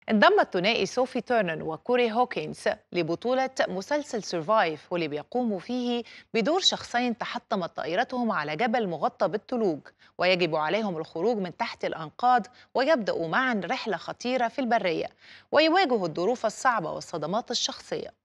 انضم الثنائي صوفي تيرنر وكوري هوكينز لبطولة مسلسل سيرفايف، واللي بيقوموا فيه بدور شخصين تحطمت طائرتهم على جبل مغطى بالثلوج، ويجب عليهم الخروج من تحت الأنقاض ويبدأوا معا رحلة خطيرة في البرية، ويواجهوا الظروف الصعبة والصدمات الشخصية.